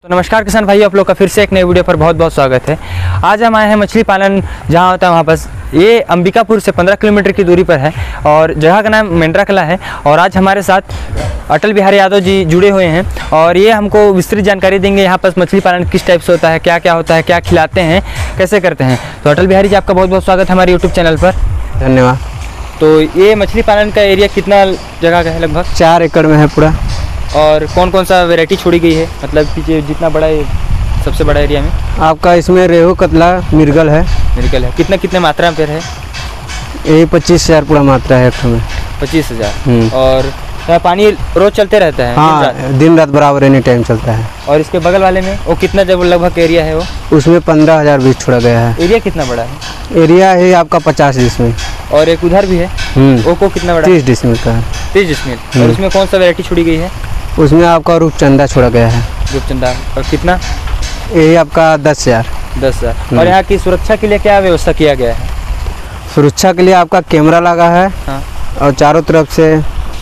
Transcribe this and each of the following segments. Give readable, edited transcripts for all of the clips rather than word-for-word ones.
तो नमस्कार किसान भाई, आप लोग का फिर से एक नए वीडियो पर बहुत बहुत स्वागत है। आज हम आए हैं मछली पालन जहां होता है वहां पर। ये अंबिकापुर से 15 किलोमीटर की दूरी पर है और जगह का नाम मेंढरा कला है। और आज हमारे साथ अटल बिहारी यादव जी जुड़े हुए हैं और ये हमको विस्तृत जानकारी देंगे यहाँ पर मछली पालन किस टाइप से होता है, क्या क्या होता है, क्या खिलाते हैं, कैसे करते हैं। तो अटल बिहारी जी, आपका बहुत बहुत स्वागत है हमारे यूट्यूब चैनल पर। धन्यवाद। तो ये मछली पालन का एरिया कितना जगह का है? लगभग 4 एकड़ में है पूरा। और कौन कौन सा वैरायटी छोड़ी गई है, मतलब कि जितना बड़ा है, सबसे बड़ा एरिया में? आपका इसमें रेहू, कतला, मिर्गल है। मिर्गल है। कितने मात्रा में फिर है? यही 25,000 पूरा मात्रा है एक में। 25,000। और पानी रोज चलते रहता है? हाँ, दिन रात बराबर एनी टाइम चलता है। और इसके बगल वाले में वो कितना जब लगभग एरिया है? वो उसमें 15,000 बीज छोड़ा गया है। एरिया कितना बड़ा है? एरिया है आपका 50 डिसमिल। और एक उधर भी है, वो को कितना बड़ा? 30 डिसमिल का है। 30 डिसमिल। और उसमें कौन सा वैरायटी छोड़ी गई है? उसमें आपका रूपचंदा छोड़ा गया है। रूपचंदा। और कितना? यही आपका 10,000। 10,000। और यहाँ की सुरक्षा के लिए क्या व्यवस्था किया गया है? सुरक्षा के लिए आपका कैमरा लगा है। हाँ। और चारों तरफ से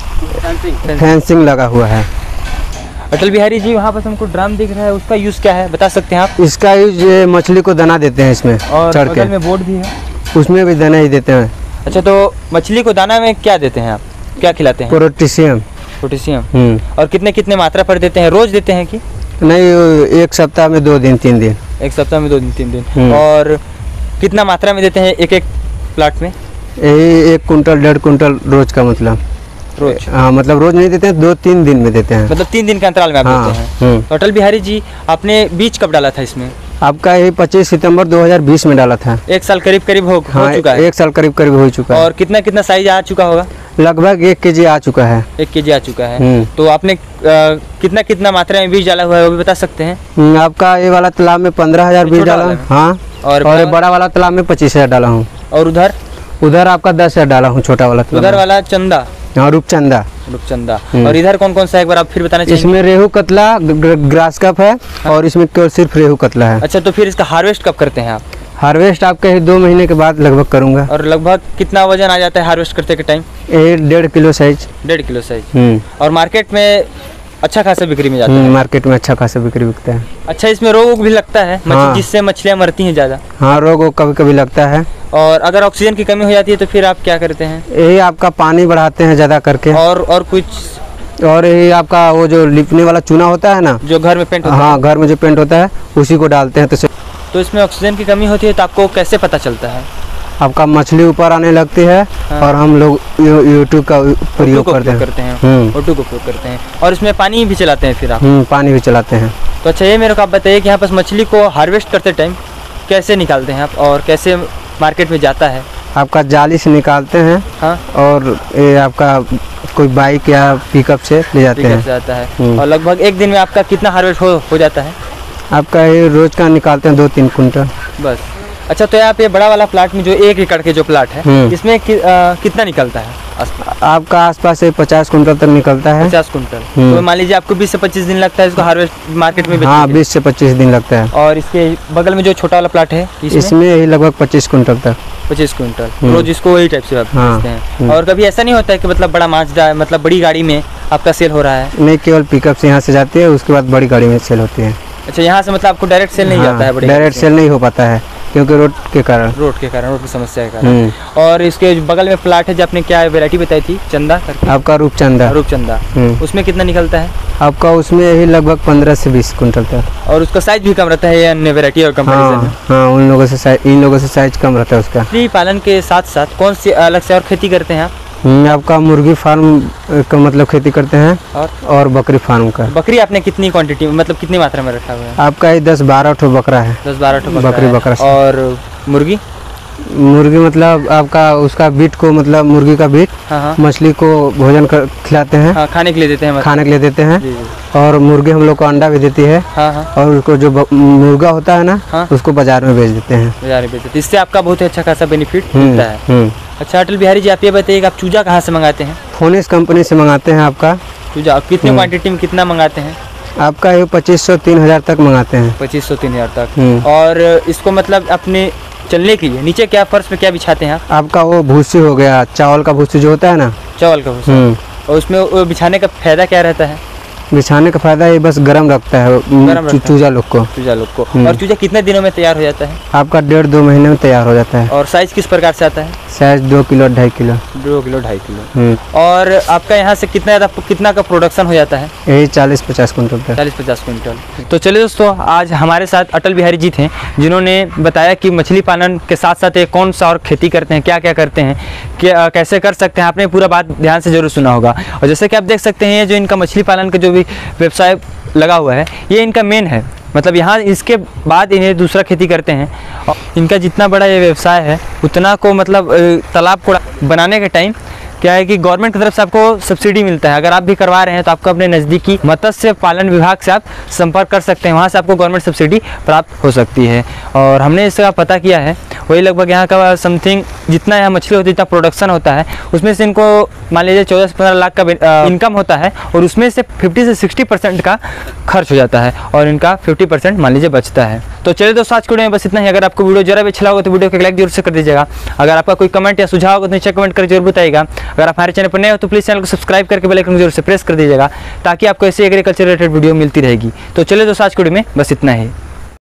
फेंसिंग लगा हुआ है। अटल बिहारी जी, वहाँ पर हमको ड्रम दिख रहा है, उसका यूज़ क्या है, बता सकते हैं आप? इसका यूज मछली को दाना देते हैं इसमें। और चढ़ बगल के में बोर्ड भी है, उसमें भी दाना ही देते हैं। अच्छा, तो मछली को दाना में क्या देते हैं आप, क्या खिलाते हैं? पोटेशियम। पोटेशियम। और कितने मात्रा पर देते हैं? रोज देते हैं कि नहीं, एक सप्ताह में 2 दिन 3 दिन। एक सप्ताह में 2 दिन 3 दिन। और कितना मात्रा में देते हैं एक प्लाट में? यही 1 कुंटल 1.5 कुंटल रोज का, मतलब रोज? हाँ, मतलब रोज नहीं देते हैं, 2-3 दिन में देते हैं। मतलब 3 दिन के अंतराल में आप देते हैं। तो अटल बिहारी जी, आपने बीज कब डाला था इसमें? आपका यही 25 सितंबर 2020 में डाला था। 1 साल करीब हो चुका है। 1 साल करीब हो चुका है। और कितना साइज आ चुका होगा? लगभग 1 केजी आ चुका है। 1 केजी आ चुका है। तो आपने कितना मात्रा में बीज डाला हुआ है वो भी बता सकते हैं? आपका ये वाला तालाब में 15,000 बीज डाला हूँ। हाँ। और बड़ा वाला तालाब में 25,000 डाला हूँ। और उधर आपका 10,000 डाला हूँ, छोटा वाला। उधर वाला चंदा? हाँ, रूपचंदा। और इधर कौन कौन सा है, एक बार आप फिर बताना चाहिए? इसमें रेहू, कतला, ग्रास कप है। और इसमें केवल सिर्फ रेहू कतला है। अच्छा, तो फिर इसका हार्वेस्ट कब करते हैं आप? हार्वेस्ट आपके 2 महीने के बाद लगभग करूँगा। और लगभग कितना वजन आ जाता है हार्वेस्ट करते के time? 1.5 kilo size. 1.5 kilo size. और मार्केट में अच्छा खासा बिक्री में जाता है? मार्केट में अच्छा खासा बिक्री बिकता है। अच्छा, इसमें रोग भी लगता है? हाँ। जिससे मछलियाँ मरती हैं ज़्यादा? हाँ, रोग कभी कभी लगता है। और अगर ऑक्सीजन की कमी हो जाती है तो फिर आप क्या करते हैं? यही आपका पानी बढ़ाते हैं ज़्यादा करके। और कुछ? और यही आपका वो जो लिपने वाला चूना होता है ना, जो घर में पेंट होता है? हाँ, घर में जो पेंट होता है उसी को डालते हैं। तो इसमें ऑक्सीजन की कमी होती है तो आपको कैसे पता चलता है? आपका मछली ऊपर आने लगती है। हाँ। और हम लोग यूट्यूब का प्रयोग करते हैं। ओटू को उपयोग करते हैं। और इसमें पानी भी चलाते हैं फिर आप? पानी भी चलाते हैं। तो अच्छा, ये मेरे को आप बताइए कि यहाँ पर मछली को हार्वेस्ट करते टाइम कैसे निकालते हैं आप और कैसे मार्केट में जाता है? आपका जाली से निकालते हैं। हाँ। और ये आपका कोई बाइक या पिकअप से ले जाते हैं। और लगभग एक दिन में आपका कितना हार्वेस्ट हो जाता है? आपका ये रोज का निकालते हैं 2-3 कुंटल बस। अच्छा, तो यहाँ पे बड़ा वाला प्लाट में जो 1 एकड़ के जो प्लाट है, इसमें कितना निकलता है? आपका आसपास से 50 कुंटल तक निकलता है। 50 कुंटल। तो मान लीजिए आपको 20 से 25 दिन लगता है इसको हार्वेस्ट मार्केट में बेचने? हाँ, 20 से 25 दिन लगता है। और इसके बगल में जो छोटा वाला प्लाट है, इसमें यही लगभग 25 कुंटल तक। 25 कुंटल रोज इसको वही टाइप से आप बेचते हैं? और कभी ऐसा नहीं होता है कि मतलब बड़ा माछ मतलब बड़ी गाड़ी में आपका सेल हो रहा है? नहीं, केवल पिकअप से यहाँ से जाती है, उसके बाद बड़ी गाड़ी में सेल होती है। अच्छा, यहाँ से मतलब आपको डायरेक्ट सेल नहीं जाता है? डायरेक्ट सेल नहीं हो पाता है क्योंकि रोड की समस्या के कारण। और इसके बगल में प्लाट है जो आपने क्या वैरायटी बताई थी? चंदा करके? आपका रूपचंदा। उसमें कितना निकलता है आपका? उसमें यही लगभग 15 से 20 कुंटल तक। और उसका साइज भी कम रहता है अन्य वैरायटी और कंपैरिजन में? हाँ, इन लोगों से साइज कम रहता है उसका। मछली पालन के साथ साथ कौन सी अलग से और खेती करते हैं आप? आपका मुर्गी फार्म का मतलब खेती करते हैं। और बकरी फार्म का। बकरी आपने कितनी क्वांटिटी में, मतलब कितनी मात्रा में रखा हुआ है? आपका ये 10-12 ठो बकरा है। 10-12 ठो बकरा। और मुर्गी मतलब आपका उसका बीट को, मतलब मुर्गी का बीट। हाँ। मछली को भोजन खिलाते हैं। हाँ, खाने के लिए देते हैं। जी। और मुर्गी हम लोग को अंडा भी देती है। हाँ। और उसको जो मुर्गा होता है ना, उसको बाजार में बेच देते हैं। इससे आपका बहुत ही अच्छा खासा बेनिफिट मिलता है। अच्छा, अटल बिहारी जी, आप ये बताइए कि आप चूजा कहाँ से मंगाते हैं? फोनिस कंपनी से मंगाते हैं। आपका चूजा कितने क्वांटिटी में कितना मंगाते हैं? आपका ये 2500-3000 तक मंगाते हैं। 2500-3000 तक। और इसको मतलब अपने चलने के लिए नीचे क्या फर्श पे क्या बिछाते हैं? आपका वो भूसी हो गया, चावल का भूसी जो होता है ना। चावल का भूसी। और उसमें बिछाने का फायदा क्या रहता है? बिछाने का फायदा है बस गर्म रखता है चूजा लोग को। और चूजा कितने दिनों में तैयार हो जाता है? आपका 1.5-2 महीने में तैयार हो जाता है। और साइज किस प्रकार से आता है? Size 2 kilo 2.5 kilo. 2 kilo 2.5 kilo. और आपका यहाँ से कितना का प्रोडक्शन हो जाता है? यही 40-50 कुंटल तक। 40-50 कुंटल। तो चलिए दोस्तों, आज हमारे साथ अटल बिहारी जी थे, जिन्होंने बताया कि मछली पालन के साथ साथ ये कौन सा और खेती करते हैं, क्या क्या करते हैं, क्या कैसे कर सकते हैं। आपने पूरा बात ध्यान से जरूर सुना होगा। और जैसे कि आप देख सकते हैं, ये जो इनका मछली पालन का जो भी व्यवसाय लगा हुआ है, ये इनका मेन है। मतलब यहाँ इसके बाद इन्हें दूसरा खेती करते हैं। और इनका जितना बड़ा ये व्यवसाय है, उतना को मतलब तालाब को बनाने के टाइम क्या है कि गवर्नमेंट की तरफ से आपको सब्सिडी मिलता है। अगर आप भी करवा रहे हैं तो आपको अपने नज़दीकी मत्स्य पालन विभाग से आप संपर्क कर सकते हैं, वहाँ से आपको गवर्नमेंट सब्सिडी प्राप्त हो सकती है। और हमने इसका पता किया है, वही लगभग यहाँ का समथिंग जितना यहाँ मछली होती है, जितना प्रोडक्शन होता है, उसमें से इनको मान लीजिए 14 से 15 लाख का इनकम होता है, और उसमें से 50 से 60% का खर्च हो जाता है, और इनका 50% मान लीजिए बचता है। तो चलिए दोस्तों, आज के वीडियो में बस इतना ही। अगर आपको वीडियो जरा भी अच्छा लगा तो वीडियो को एक लाइक जरूर से कर दीजिएगा। अगर आपका कोई कमेंट या सुझाव होगा तो नीचे कमेंट कर जरूर बताइएगा। अगर आप हमारे चैनल पर नए हो तो प्लीज़ चैनल को सब्सक्राइब करके बेल आइकन जरूर से प्रेस कर दीजिएगा, ताकि आपको ऐसे एग्रीकल्चर रिलेटेड वीडियो मिलती रहेगी। तो चलिए दोस्तों, आज के वीडियो में बस इतना ही।